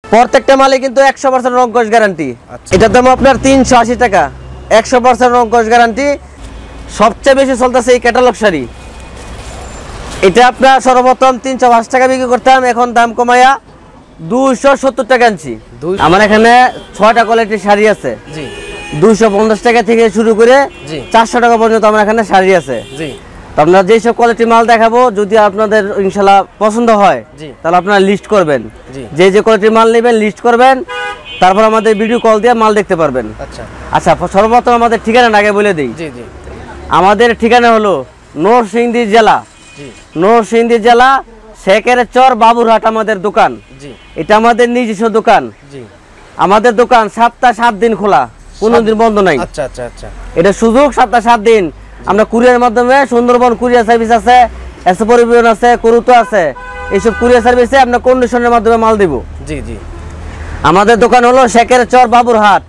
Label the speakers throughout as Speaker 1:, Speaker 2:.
Speaker 1: প্রত্যেকটা মালে কিন্তু 100% রং কস গ্যারান্টি। এটার দাম আপনার 380 টাকা, 100% রং কস গ্যারান্টি। সবচেয়ে বেশি চলতেছে এই ক্যাটালগ শাড়ি। এটা আপনার সর্বপ্রথম 350 টাকা বিক্রি করতাম, এখন দাম কমায়া 270 টাকা আনছি। আমার এখানে 6টা কোয়ালিটির শাড়ি আছে। 250 টাকা থেকে শুরু করে 400 টাকা পর্যন্ত আমার এখানে শাড়ি আছে। আপনারা যেসব কোয়ালিটি মাল দেখাবো, যদি আপনাদের ইনশাআল্লাহ পছন্দ হয় তাহলে আপনারা লিস্ট করবেন, যে যে কোয়ালিটির মাল নেবেন লিস্ট করবেন, তারপর আমাদের ভিডিও কল দিয়ে মাল দেখতে পারবেন। আচ্ছা, সর্বপ্রথম আমাদের ঠিকানা আগে বলে দিই। আমাদের ঠিকানা হলো নরসিংদী জেলা শেখের চর বাবুর হাট আমাদের দোকান। এটা আমাদের নিজস্ব দোকান। আমাদের দোকান সপ্তাহে 7 দিন খোলা, কোনোদিন বন্ধ নাই। এটা সুযোগ, সপ্তাহে 7 দিন। আমরা কুরিয়ার মাধ্যমে, সুন্দরবন কুরিয়ার সার্ভিস আছে, এসে পরিবহন আছে, করুতো আছে, এইসব কুরিয়ার সার্ভিসে আমরা কন্ডিশনের মাধ্যমে মাল দিব। আমাদের দোকান হলো শেখের চর বাবুর হাট,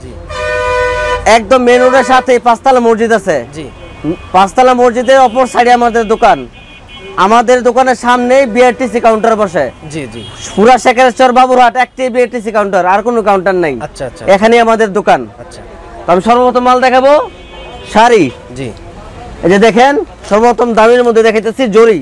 Speaker 1: একদম মেন রোডের সাথে 5তলা মসজিদ আছে। 5তলা মসজিদের অপর সাইডে আমাদের দোকান। আমাদের দোকানের সামনে বিআরটিসি কাউন্টার বসে। পুরা শেখের চর বাবুর হাট একটি বিআরটিসি কাউন্টার, আর কোনো কাউন্টার নাই। এখানে আমাদের দোকান। আমি সর্বপ্রথম মাল দেখাবো শাড়ি। এই যে দেখেন, সর্বপ্রথম দামের মধ্যে দেখাইতেছি জরি।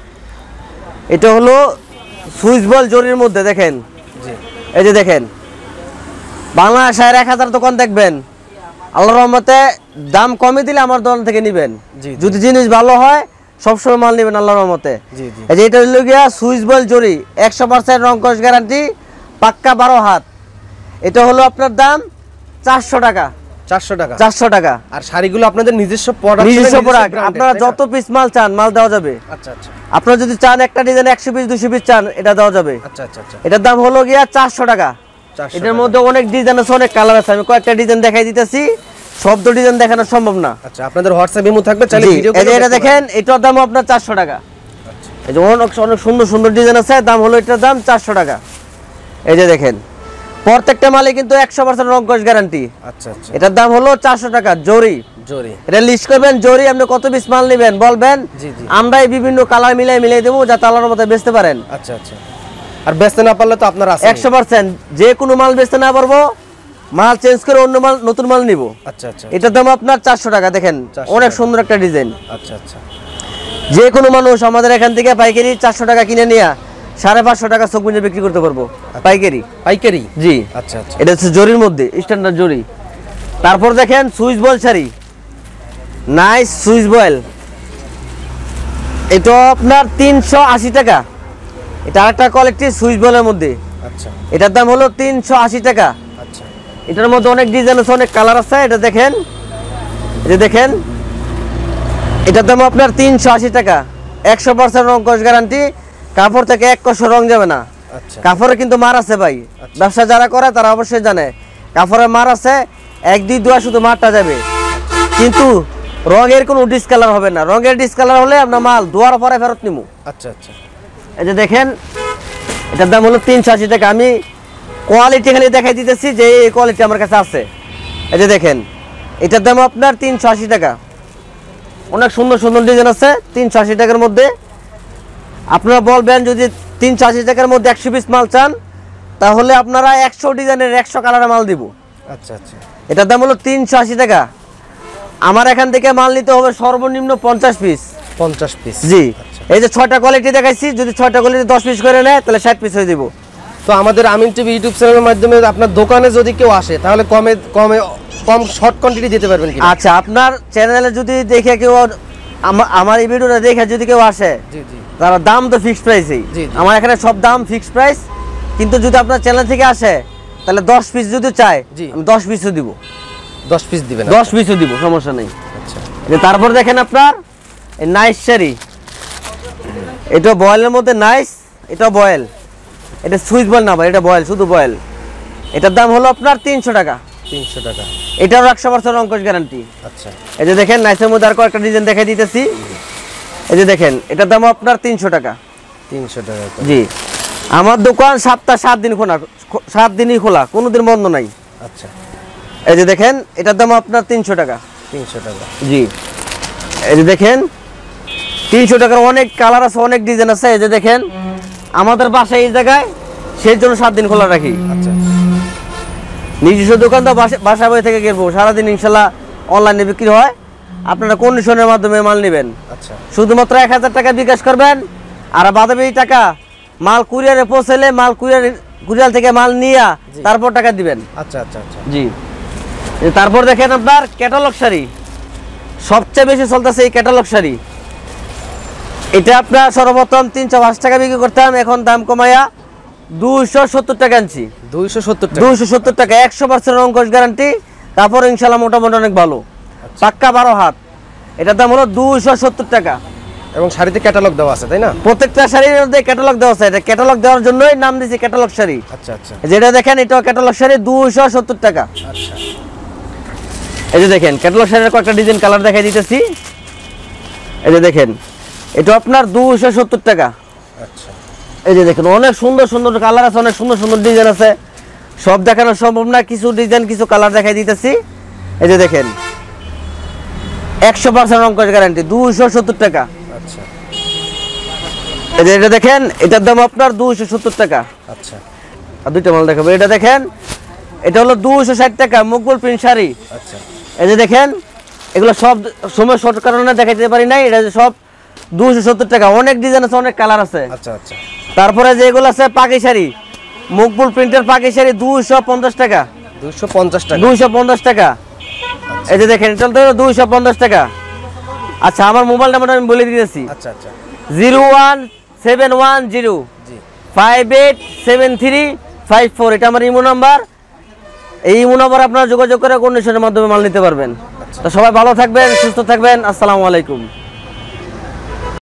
Speaker 1: এটা হলো সুইচ বল জরির মধ্যে। দেখেন, এই যে দেখেন, বাংলাদেশের 1000 দোকান দেখবেন, আল্লাহর রহমতে দাম কমে দিলে আমার দোকান থেকে নিবেন। যদি জিনিস ভালো হয় সবসময় মাল নেবেন আল্লাহর রহমতে। এই যে এটা হলো গিয়া সুইচ বল জরি, 100% রং কস গ্যারান্টি, পাক্কা 12 হাত। এটা হলো আপনার দাম 400 টাকা। 400 টাকা। আর শাড়িগুলো আপনাদের নিজস্ব প্রোডাক্ট। আপনারা যত পিস মাল চান মাল দেওয়া যাবে। আপনারা যদি চান একটা ডিজাইন 100 পিস 200 পিস চান, এটা দেওয়া যাবে। এটার দাম হলো গিয়া 400 টাকা। এটার মধ্যে অনেক ডিজাইন আছে, অনেক কালার আছে। আমি কয়েকটা ডিজাইন দেখাই দিতেছি, সব তো ডিজাইন দেখানো সম্ভব না। আপনাদের হোয়াটসঅ্যাপ ইমো থাকবে, চাইলে ভিডিও করে এটা দেখেন। এটার দাম আপনার 400 টাকা। এই যে অনেক সুন্দর সুন্দর ডিজাইন আছে, দাম হলো এটার দাম 400 টাকা। এই যে দেখেন, প্রত্যেকটা মালে কিন্তু 100% রং কস গ্যারান্টি। এটার দাম হলো 400 টাকা। জরি, এটা লিস্ট করবেন। জরি আপনি কত পিস মাল নেবেন বলবেন, আমরাই বিভিন্ন কালার মিলাই দেবো, যাতে আল্লাহর মতো বেচতে পারেন। আর বেচতে না পারলে তো আপনারা 100% যে কোনো মাল বেচতে না পারবো, মাল চেঞ্জ করে অন্য মাল, নতুন মাল নিব। এটার দাম আপনার 400 টাকা। দেখেন, অনেক সুন্দর একটা ডিজাইন। যে কোনো মানুষ আমাদের এখান থেকে পাইকারি 400 টাকা কিনে নিয়ে 550 টাকা চোখ বুঝে বিক্রি করতে পারবো। পাইকারি জি। এটা হচ্ছে জরির মধ্যে, স্ট্যান্ডার্ড জরি। তারপর দেখেন Swiss voile sari, nice Swiss voile. এটা আপনার 380 টাকা। এটা আরেকটা কোয়ালিটি সুইচ বয়েলের মধ্যে। এটার দাম হলো 380 টাকা। এটার মধ্যে অনেক ডিজাইন আছে, অনেক কালার আছে। এটা দেখেন, এই যে দেখেন, এটার দাম আপনার 380 টাকা। 100% রং কস গ্যারান্টি। কাপড় থেকে 1 কষ রং যাবে না। কাপড়ে কিন্তু মার আছে ভাই, ব্যবসা যারা করে তারা অবশ্যই জানে কাপড়ে মার আছে। 1-2 ধোয়া শুধু মারটা যাবে, কিন্তু রঙের কোনো ডিসকালার হবে না। রঙের ডিসকালার হলে আপনার মাল ধোয়ার পরে ফেরত নিব। এই যে দেখেন, এটার দাম হলো 380 টাকা। আমি কোয়ালিটি খালি দেখাই দিতেছি যে এই কোয়ালিটি আমার কাছে আছে। এই যে দেখেন, এটার দাম আপনার 380 টাকা। অনেক সুন্দর সুন্দর ডিজাইন আছে 380 টাকার মধ্যে। আপনারা বলবেন যদি 380 টাকার মধ্যে 100 পিস মাল চান, তাহলে আপনারা 100 ডিজাইনের 100 কালারের মাল দিব। এটার দাম হলো 380 টাকা। আমার এখান থেকে মাল নিতে হবে সর্বনিম্ন 50 পিস। জি। এই যে 6টা কোয়ালিটি দেখাইছি, যদি 6টা কোয়ালিটি 10 পিস করে নেয় তাহলে 60 পিস হয়ে দিব। তো আমাদের আমিন টিভি ইউটিউব চ্যানেলের মাধ্যমে আপনার দোকানে যদি কেউ আসে, তাহলে কম শর্ট কোয়ান্টিটি দিতে পারবেন কি? আচ্ছা, আপনার চ্যানেলে যদি দেখে কেউ, আমার এই ভিডিওটা দেখে যদি কেউ আসে, তারা দাম তো ফিক্সড প্রাইসই। আমার এখানে সব দাম ফিক্সড প্রাইস। কিন্তু যদি আপনার চ্যানেল থেকে আসে, তাহলে 10 পিস যদি চাই, আমি 10 পিসও দিব। 10 পিস দিবেন? 10 পিসও দিব, সমস্যা নেই। তারপর দেখেন আপনার এই নাইস শাড়ি। এটা বয়েলের মধ্যে নাইস। এটা বয়েল, এটা সুইচ বয়েল না ভাই, এটা বয়েল, শুধু বয়েল। এটার দাম হলো আপনার 300 টাকা। এটারও 100% রং কস গ্যারান্টি। এই যে দেখেন, নাইসের মধ্যে আর কয়েকটা ডিজাইন দেখাই দিতেছি। এই যে দেখেন, এটার দাম আপনার 300 টাকা। জি। আমার দোকান সপ্তাহে 7 দিন খোলা, 7 দিনই খোলা, কোনোদিন বন্ধ নাই। এই যে দেখেন, এটার দাম আপনার 300 টাকা। জি। এই যে দেখেন, 300 টাকার অনেক কালার আছে, অনেক ডিজাইন আছে। এই যে দেখেন, আমাদের বাসায় এই জায়গায় সেই জন্য 7 দিন খোলা রাখি।
Speaker 2: আচ্ছা,
Speaker 1: নিজস্ব দোকান তো বাসা বই থেকে কিনবো, সারাদিন ইনশাল্লাহ অনলাইনে বিক্রি হয়। আপনারা কন্ডিশনের মাধ্যমে মাল নেবেন।
Speaker 2: আচ্ছা,
Speaker 1: শুধুমাত্র 1000 টাকা বিকাশ করবেন, আর বাদে টাকা মাল কুরিয়ারে পৌঁছালে মাল কুরিয়ার থেকে মাল নিয়ে তারপর টাকা দিবেন।
Speaker 2: আচ্ছা আচ্ছা আচ্ছা,
Speaker 1: জি। তারপর দেখেন আপনার ক্যাটালগ শাড়ি, সবচেয়ে বেশি চলতেছে এই ক্যাটালগ শাড়ি। এটা আপনার সর্বপ্রথম 350 টাকা বিক্রি করতাম, এখন দাম কমাইয়া 270 টাকা আনছি। 270 টাকা, 100% অঙ্কশ গ্যারান্টি, কাপড় ইনশাল্লাহ মোটামুটি অনেক ভালো, পাক্কা 12 হাত। এটার দাম হলো 270 টাকা।
Speaker 2: এবং শাড়িতে ক্যাটালগ দেওয়া আছে তাই না?
Speaker 1: প্রত্যেকটা শাড়ির মধ্যে ক্যাটালগ দেওয়া আছে। এটা ক্যাটালগ দেওয়ার জন্যই নাম দিয়েছি ক্যাটালগ শাড়ি।
Speaker 2: আচ্ছা আচ্ছা,
Speaker 1: যেটা দেখেন এটাও ক্যাটালগ শাড়ি, 270 টাকা।
Speaker 2: আচ্ছা,
Speaker 1: এই যে দেখেন ক্যাটালগ শাড়ির কয়েকটা ডিজাইন কালার দেখাই দিতেছি। এই যে দেখেন এটা আপনার 270 টাকা।
Speaker 2: আচ্ছা,
Speaker 1: এই যে দেখেন অনেক সুন্দর সুন্দর কালার আছে, অনেক সুন্দর সুন্দর ডিজাইন আছে, সব দেখানো সম্ভব না, কিছু ডিজাইন কিছু কালার দেখাই দিতেছি। এই যে দেখেন 100% অঙ্কশ গ্যারান্টি, 270 টাকা।
Speaker 2: আচ্ছা,
Speaker 1: এই যে এটা দেখেন এটার দাম আপনার 270 টাকা।
Speaker 2: আচ্ছা,
Speaker 1: আর দুইটা মাল দেখাবো। এটা দেখেন এটা হলো 260 টাকা মুগল প্রিন্ট শাড়ি।
Speaker 2: আচ্ছা,
Speaker 1: এই যে দেখেন এগুলো সব সময় শর্ট কারণে দেখাইতে পারি নাই, এটা সব 270 টাকা। অনেক ডিজাইন আছে, অনেক কালার আছে।
Speaker 2: আচ্ছা, আচ্ছা,
Speaker 1: তারপরে যেগুলো আছে পাকি শাড়ি, মুগপুর প্রিন্টের পাকি শাড়ি 250 টাকা।
Speaker 2: 250 টাকা,
Speaker 1: 250 টাকা। এই যে দেখেন এটা তো 250 টাকা। আচ্ছা আমার মোবাইল নাম্বারটা আমি বলে দিতেছি।
Speaker 2: আচ্ছা আচ্ছা,
Speaker 1: 01710
Speaker 2: জি,
Speaker 1: 587354, এটা আমার ইমো নাম্বার। এই ইমো নাম্বার আপনারা যোগাযোগ করে কন্ডিশনের মাধ্যমে মাল নিতে পারবেন। তো সবাই ভালো থাকবেন, সুস্থ থাকবেন, আসসালামু আলাইকুম।